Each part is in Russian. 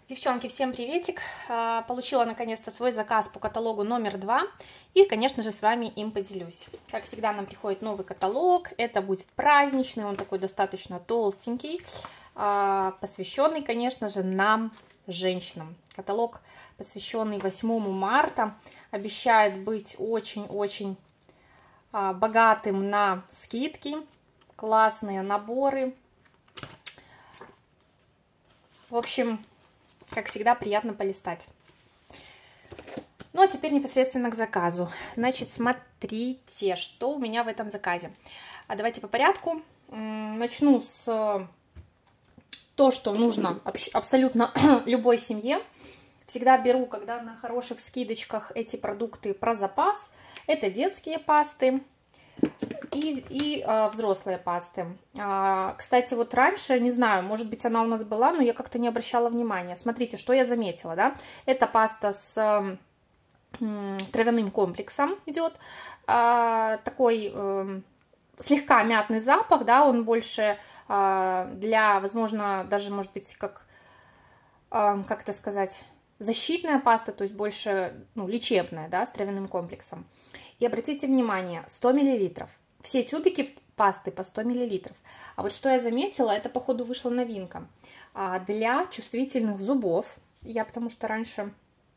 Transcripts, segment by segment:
Девчонки, всем приветик! Получила наконец-то свой заказ по каталогу номер 2 и, конечно же, с вами им поделюсь. Как всегда, нам приходит новый каталог, это будет праздничный, он такой достаточно толстенький, посвященный, конечно же, нам, женщинам. Каталог, посвященный 8 марта, обещает быть очень-очень богатым на скидки, классные наборы. В общем, как всегда, приятно полистать. Ну, а теперь непосредственно к заказу. Значит, смотрите, что у меня в этом заказе. Давайте по порядку. Начну с того, что нужно абсолютно любой семье. Всегда беру, когда на хороших скидочках, эти продукты про запас. Это детские пасты и взрослые пасты. Кстати, вот раньше, не знаю, может быть, она у нас была, но я как-то не обращала внимания. Смотрите, что я заметила, да? Это паста с травяным комплексом идет. Такой слегка мятный запах, да, он больше для, возможно, даже, может быть, как это сказать, защитная паста, то есть больше, ну, лечебная, да, с травяным комплексом. И обратите внимание, 100 мл. Все тюбики пасты по 100 мл. А вот что я заметила, это, походу, вышла новинка. Для чувствительных зубов, я потому что раньше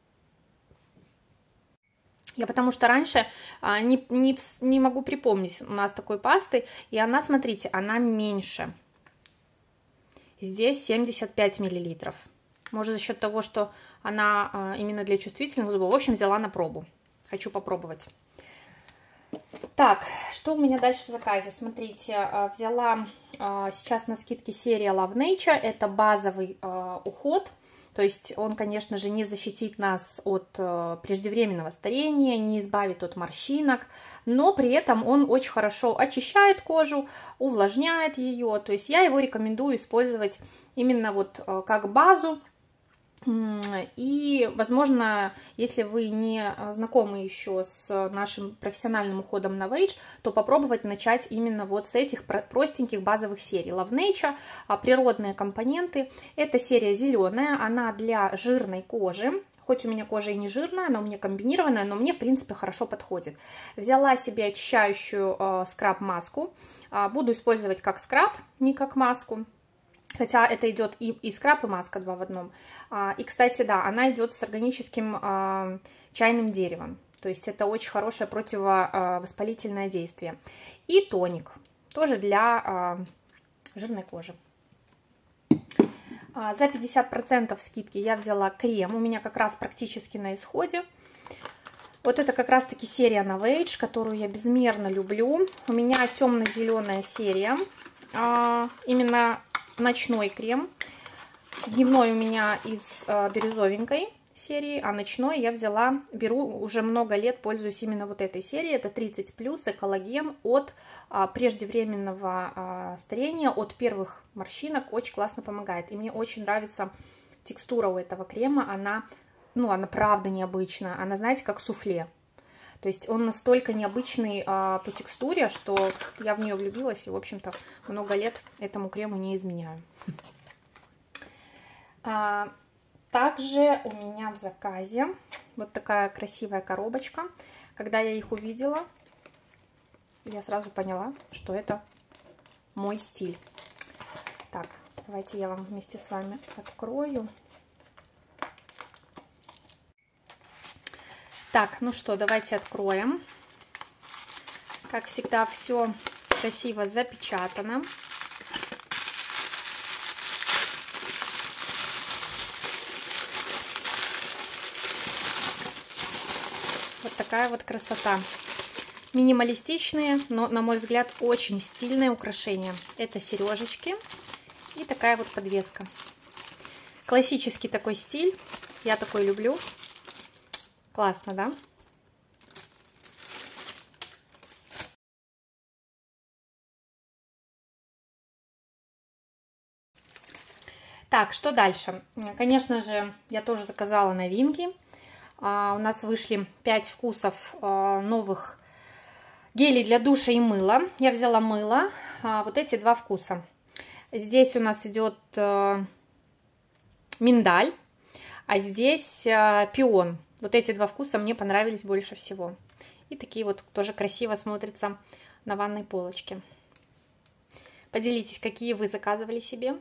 не могу припомнить у нас такой пасты, и она, смотрите, она меньше. Здесь 75 мл. Может, за счет того, что она именно для чувствительных зубов. В общем, взяла на пробу. Хочу попробовать. Так, что у меня дальше в заказе? Смотрите, взяла сейчас на скидке серия Love Nature. Это базовый уход. То есть он, конечно же, не защитит нас от преждевременного старения, не избавит от морщинок, но при этом он очень хорошо очищает кожу, увлажняет ее. То есть я его рекомендую использовать именно вот как базу. И, возможно, если вы не знакомы еще с нашим профессиональным уходом на Novage, то попробовать начать именно вот с этих простеньких базовых серий. Love Nature, природные компоненты. Эта серия зеленая, она для жирной кожи. Хоть у меня кожа и не жирная, она у меня комбинированная, но мне, в принципе, хорошо подходит. Взяла себе очищающую скраб-маску. Буду использовать как скраб, не как маску. Хотя это идет и скраб, и маска 2 в 1. И, кстати, да, она идет с органическим чайным деревом. То есть это очень хорошее противовоспалительное действие. И тоник, тоже для жирной кожи. За 50% скидки я взяла крем. У меня как раз практически на исходе. Вот это как раз-таки серия Novage, которую я безмерно люблю. У меня темно-зеленая серия. Именно ночной крем. Дневной у меня из бирюзовенькой серии, а ночной я беру уже много лет, пользуюсь именно вот этой серией. Это 30+, коллаген от преждевременного старения, от первых морщинок, очень классно помогает. И мне очень нравится текстура у этого крема, она правда необычная, она, знаете, как суфле. То есть он настолько необычный по текстуре, что я в нее влюбилась и, в общем-то, много лет этому крему не изменяю. Также у меня в заказе вот такая красивая коробочка. Когда я их увидела, я сразу поняла, что это мой стиль. Так, давайте я вам вместе с вами открою. Так, ну что, давайте откроем. Как всегда, все красиво запечатано. Вот такая вот красота. Минималистичные, но, на мой взгляд, очень стильные украшения. Это сережечки и такая вот подвеска. Классический такой стиль. Я такой люблю. Классно, да? Так, что дальше? Конечно же, я тоже заказала новинки. У нас вышли 5 вкусов новых гелей для душа и мыла. Я взяла мыло, вот эти 2 вкуса. Здесь у нас идет миндаль, а здесь пион. Вот эти два вкуса мне понравились больше всего. И такие вот тоже красиво смотрятся на ванной полочке. Поделитесь, какие вы заказывали себе.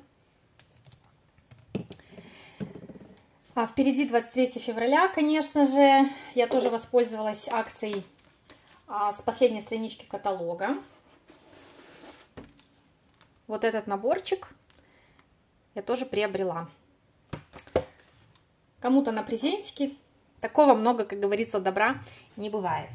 Впереди 23 февраля, конечно же. Я тоже воспользовалась акцией с последней странички каталога. Вот этот наборчик я тоже приобрела. Кому-то на презентики. Такого много, как говорится, добра не бывает.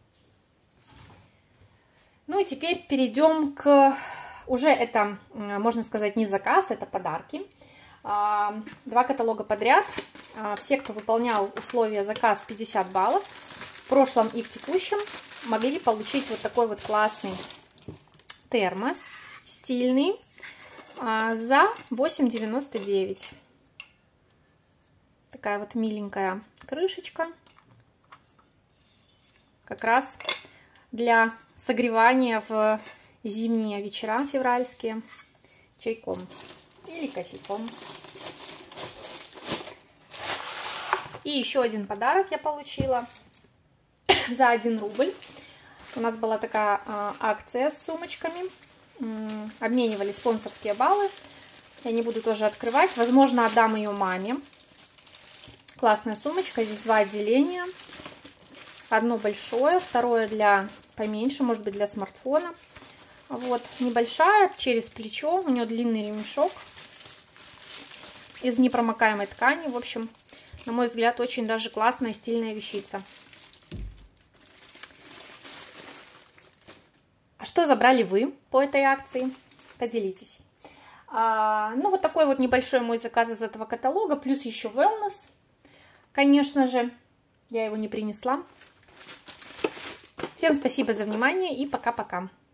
Ну и теперь перейдем к... Уже это, можно сказать, не заказ, это подарки. Два каталога подряд. Все, кто выполнял условия заказ 50 баллов, в прошлом и в текущем, могли получить вот такой вот классный термос, стильный, за 8,99. Такая вот миленькая крышечка. Как раз для согревания в зимние вечера февральские чайком или кофейком. И еще один подарок я получила за 1 рубль. У нас была такая акция с сумочками. Обменивали спонсорские баллы. Я не буду тоже открывать. Возможно, отдам ее маме. Классная сумочка. Здесь 2 отделения. Одно большое, второе для поменьше, может быть, для смартфона. Вот, небольшая, через плечо. У нее длинный ремешок из непромокаемой ткани. В общем, на мой взгляд, очень даже классная, стильная вещица. А что забрали вы по этой акции? Поделитесь. Ну, вот такой вот небольшой мой заказ из этого каталога. Плюс еще wellness. Конечно же, я его не принесла. Всем спасибо за внимание и пока-пока.